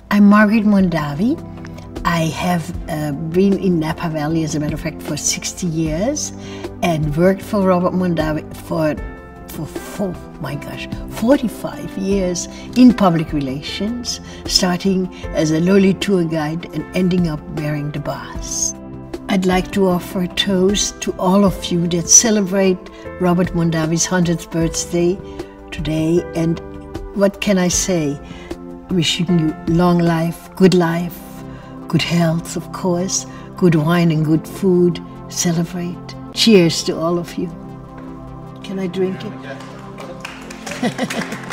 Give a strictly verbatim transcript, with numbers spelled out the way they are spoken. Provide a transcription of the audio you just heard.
I'm Margaret Mondavi. I have uh, been in Napa Valley, as a matter of fact, for sixty years and worked for Robert Mondavi for, for, for my gosh, forty-five years in public relations, starting as a lowly tour guide and ending up wearing the bars. I'd like to offer a toast to all of you that celebrate Robert Mondavi's hundredth birthday today, and what can I say? Wishing you long life, good life, good health, of course, good wine and good food. Celebrate. Cheers to all of you. Can I drink it?